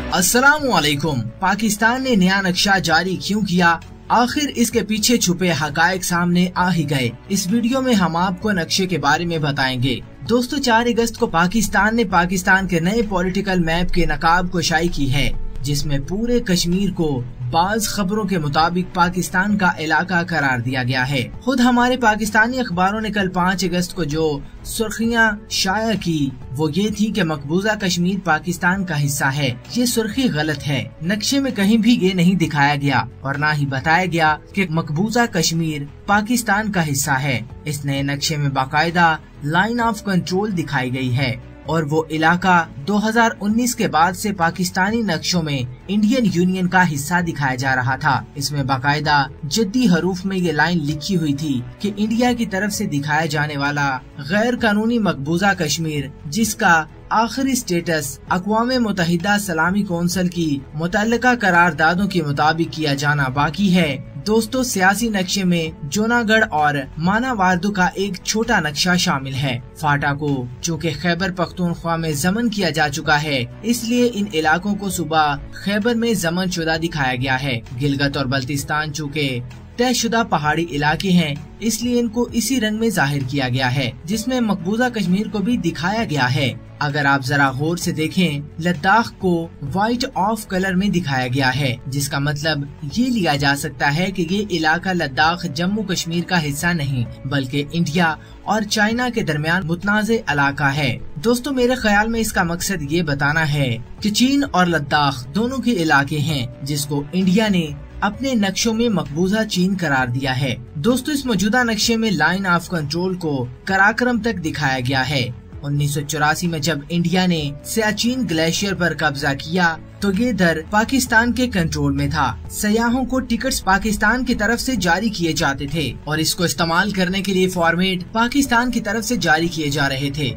अस्सलामुअलैकुम। पाकिस्तान ने नया नक्शा जारी क्यों किया, आखिर इसके पीछे छुपे हकायक सामने आ ही गए। इस वीडियो में हम आपको नक्शे के बारे में बताएंगे। दोस्तों, 4 अगस्त को पाकिस्तान ने पाकिस्तान के नए पॉलिटिकल मैप के नकाब को शाई की है, जिसमें पूरे कश्मीर को बाज खबरों के मुताबिक पाकिस्तान का इलाका करार दिया गया है। खुद हमारे पाकिस्तानी अखबारों ने कल 5 अगस्त को जो सुर्खियां शाया की वो ये थी कि मकबूजा कश्मीर पाकिस्तान का हिस्सा है। ये सुर्खी गलत है। नक्शे में कहीं भी ये नहीं दिखाया गया और न ही बताया गया कि मकबूजा कश्मीर पाकिस्तान का हिस्सा है। इस नए नक्शे में बाकायदा लाइन ऑफ कंट्रोल दिखाई गई है और वो इलाका 2019 के बाद से पाकिस्तानी नक्शों में इंडियन यूनियन का हिस्सा दिखाया जा रहा था। इसमें बाकायदा जद्दी हरूफ में ये लाइन लिखी हुई थी कि इंडिया की तरफ से दिखाया जाने वाला गैर कानूनी मकबूजा कश्मीर, जिसका आखिरी स्टेटस अक़वाम मुत्तहिदा सलामी कौंसिल की मुतल्लिका करारदादों के मुताबिक किया जाना बाकी है। दोस्तों, सियासी नक्शे में जूनागढ़ और मानावार्दू का एक छोटा नक्शा शामिल है। फाटा को चूँकि खैबर पख्तूनख्वा में जमन किया जा चुका है, इसलिए इन इलाकों को सुबह खैबर में जमन शुदा दिखाया गया है। गिलगित और बल्तिस्तान चूँकि तयशुदा पहाड़ी इलाके हैं, इसलिए इनको इसी रंग में जाहिर किया गया है, जिसमें मकबूजा कश्मीर को भी दिखाया गया है। अगर आप जरा गौर से देखें, लद्दाख को व्हाइट ऑफ कलर में दिखाया गया है, जिसका मतलब ये लिया जा सकता है कि ये इलाका लद्दाख जम्मू कश्मीर का हिस्सा नहीं, बल्कि इंडिया और चाइना के दरमियान मुतनाज़े इलाका है। दोस्तों, मेरे ख्याल में इसका मकसद ये बताना है कि चीन और लद्दाख दोनों के इलाके हैं, जिसको इंडिया ने अपने नक्शों में मकबूजा चीन करार दिया है। दोस्तों, इस मौजूदा नक्शे में लाइन ऑफ कंट्रोल को कराक्रम तक दिखाया गया है। 1984 में जब इंडिया ने सियाचिन ग्लेशियर पर कब्जा किया तो ये दर पाकिस्तान के कंट्रोल में था। सयाहों को टिकट्स पाकिस्तान की तरफ से जारी किए जाते थे और इसको इस्तेमाल करने के लिए फॉर्मेट पाकिस्तान की तरफ से जारी किए जा रहे थे।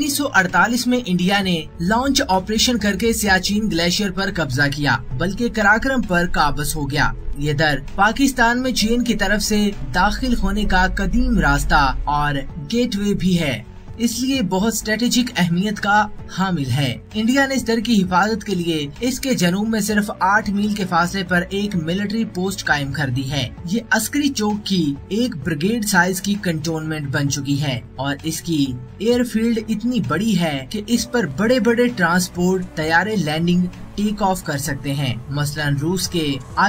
1948 में इंडिया ने लॉन्च ऑपरेशन करके सियाचिन ग्लेशियर पर कब्जा किया, बल्कि कराक्रम पर काबज हो गया। ये दर पाकिस्तान में चीन की तरफ से दाखिल होने का कदीम रास्ता और गेटवे भी है, इसलिए बहुत स्ट्रेटेजिक अहमियत का हामिल है। इंडिया ने इस दर की हिफाजत के लिए इसके जनूब में सिर्फ 8 मील के फासले पर एक मिलिट्री पोस्ट कायम कर दी है। ये अस्करी चौक की एक ब्रिगेड साइज की कंटोनमेंट बन चुकी है और इसकी एयरफील्ड इतनी बड़ी है कि इस पर बड़े बड़े ट्रांसपोर्ट तैयारे लैंडिंग टेक ऑफ कर सकते हैं। मसलन रूस के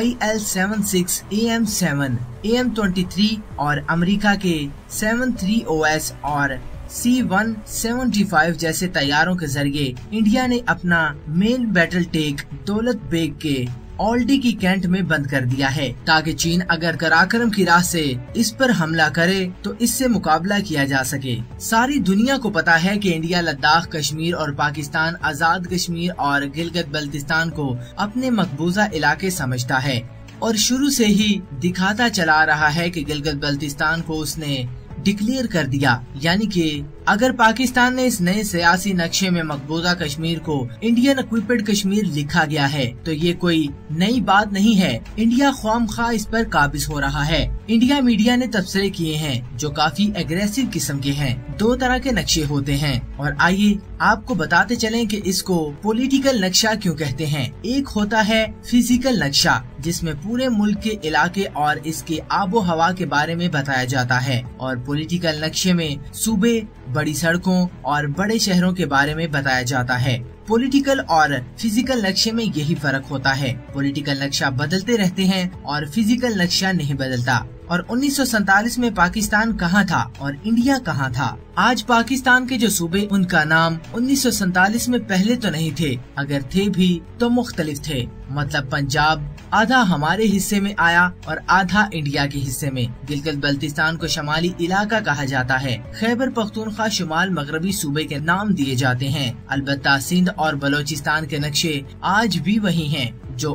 IL-76, AM-7, AM-23 और अमेरिका के 73OS और C-175 जैसे तैयारों के जरिए इंडिया ने अपना main battle tank Daulat Beg के ओल्डी की कैंट में बंद कर दिया है, ताकि चीन अगर कराक्रम की राह से इस पर हमला करे तो इससे मुकाबला किया जा सके। सारी दुनिया को पता है कि इंडिया लद्दाख, कश्मीर और पाकिस्तान आजाद कश्मीर और गिलगित बल्तिस्तान को अपने मकबूजा इलाके समझता है और शुरू से ही दिखाता चला रहा है कि गिलगित बल्तिस्तान को उसने डिक्लेयर कर दिया। यानी कि अगर पाकिस्तान ने इस नए सियासी नक्शे में मकबूजा कश्मीर को इंडियन इक्विपेड कश्मीर लिखा गया है तो ये कोई नई बात नहीं है। इंडिया ख्वामखा इस पर काबिज हो रहा है। इंडिया मीडिया ने तबसरे किए हैं जो काफी एग्रेसिव किस्म के हैं। 2 तरह के नक्शे होते हैं और आइए आपको बताते चलें कि इसको पॉलिटिकल नक्शा क्यों कहते हैं। एक होता है फिजिकल नक्शा, जिसमें पूरे मुल्क के इलाके और इसके आबो हवा के बारे में बताया जाता है, और पॉलिटिकल नक्शे में सूबे, बड़ी सड़कों और बड़े शहरों के बारे में बताया जाता है। पॉलिटिकल और फिजिकल नक्शे में यही फर्क होता है। पॉलिटिकल नक्शा बदलते रहते हैं और फिजिकल नक्शा नहीं बदलता। और 1947 में पाकिस्तान कहाँ था और इंडिया कहाँ था? आज पाकिस्तान के जो सूबे, उनका नाम 1947 में पहले तो नहीं थे, अगर थे भी तो मुख्तलिफ थे। मतलब पंजाब आधा हमारे हिस्से में आया और आधा इंडिया के हिस्से में। गिलगित बल्तिस्तान को शमाली इलाका कहा जाता है। खैबर पख्तूनख्वा शुमाल मगरबी सूबे के नाम दिए जाते हैं। अलबत्ता सिंध और बलोचिस्तान के नक्शे आज भी वही हैं। जो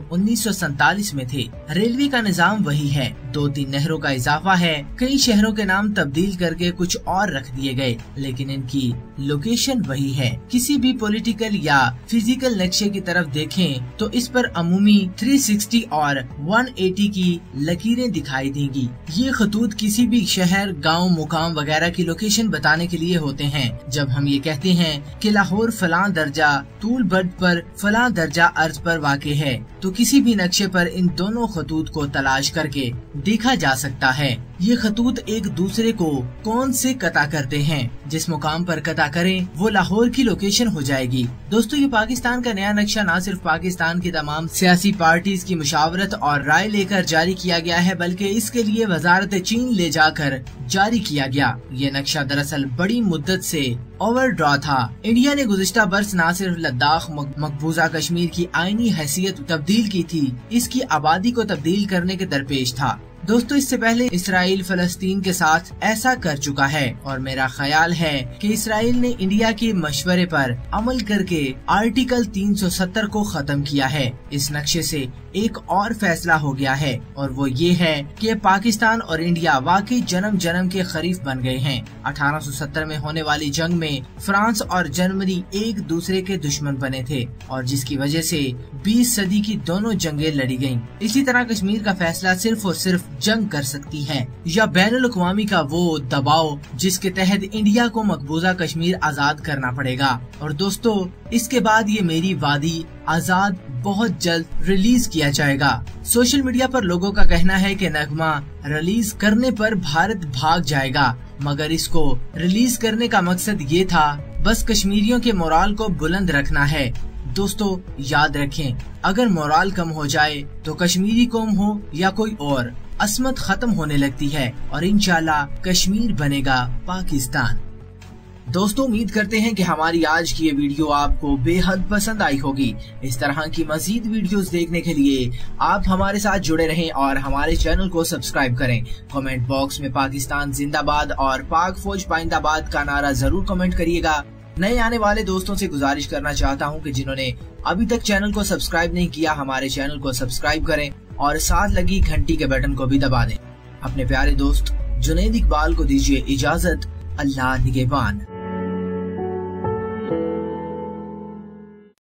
1947 में थे। रेलवे का निजाम वही है, 2-3 नहरों का इजाफा है, कई शहरों के नाम तब्दील करके कुछ और रख दिए गए, लेकिन इनकी लोकेशन वही है। किसी भी पॉलिटिकल या फिजिकल नक्शे की तरफ देखें तो इस पर अमूमी 360 और 180 की लकीरें दिखाई देंगी। ये खतूत किसी भी शहर, गांव, मुकाम वगैरह की लोकेशन बताने के लिए होते हैं। जब हम ये कहते हैं कि लाहौर फलां दर्जा तूल बर्द पर फलां दर्जा अर्ज पर वाक़े है, तो किसी भी नक्शे पर इन दोनों खतूत को तलाश करके देखा जा सकता है। ये खतूत एक दूसरे को कौन से कता करते हैं, जिस मुकाम पर कता करें वो लाहौर की लोकेशन हो जाएगी। दोस्तों, ये पाकिस्तान का नया नक्शा न सिर्फ पाकिस्तान की तमाम सियासी पार्टीज की मुशावरत और राय लेकर जारी किया गया है, बल्कि इसके लिए वजारत चीन ले जाकर जारी किया गया। ये नक्शा दरअसल बड़ी मुद्दत से ओवरड्रॉ था। इंडिया ने गुज़िश्ता बरस न सिर्फ लद्दाख, मकबूजा कश्मीर की आईनी हैसियत तब्दील की थी, इसकी आबादी को तब्दील करने के दरपेश था। दोस्तों, इससे पहले इसराइल फलस्तीन के साथ ऐसा कर चुका है और मेरा ख्याल है कि इसराइल ने इंडिया के मशवरे पर अमल करके आर्टिकल 370 को खत्म किया है। इस नक्शे से एक और फैसला हो गया है और वो ये है कि पाकिस्तान और इंडिया वाकई जन्म जन्म के खरीफ बन गए हैं। 1870 में होने वाली जंग में फ्रांस और जर्मनी एक दूसरे के दुश्मन बने थे और जिसकी वजह से 20 सदी की दोनों जंगें लड़ी गयीं। इसी तरह कश्मीर का फैसला सिर्फ और सिर्फ जंग कर सकती है या बैनुल अक़वामी का वो दबाव जिसके तहत इंडिया को मकबूजा कश्मीर आजाद करना पड़ेगा। और दोस्तों, इसके बाद ये मेरी वादी आजाद बहुत जल्द रिलीज किया जाएगा। सोशल मीडिया पर लोगों का कहना है कि नगमा रिलीज करने पर भारत भाग जाएगा, मगर इसको रिलीज करने का मकसद ये था बस कश्मीरियों के मोराल को बुलंद रखना है। दोस्तों, याद रखें, अगर मोराल कम हो जाए तो कश्मीरी कौम हो या कोई और, असमत खत्म होने लगती है और इंशाल्लाह कश्मीर बनेगा पाकिस्तान। दोस्तों, उम्मीद करते हैं कि हमारी आज की ये वीडियो आपको बेहद पसंद आई होगी। इस तरह की मजीद वीडियोस देखने के लिए आप हमारे साथ जुड़े रहें और हमारे चैनल को सब्सक्राइब करें। कमेंट बॉक्स में पाकिस्तान जिंदाबाद और पाक फौज पाइंदाबाद का नारा जरूर कमेंट करिएगा। नए आने वाले दोस्तों से गुजारिश करना चाहता हूं कि जिन्होंने अभी तक चैनल को सब्सक्राइब नहीं किया, हमारे चैनल को सब्सक्राइब करें और साथ लगी घंटी के बटन को भी दबा दें। अपने प्यारे दोस्त जुनैद इकबाल को दीजिए इजाजत। अल्लाह निगहबान।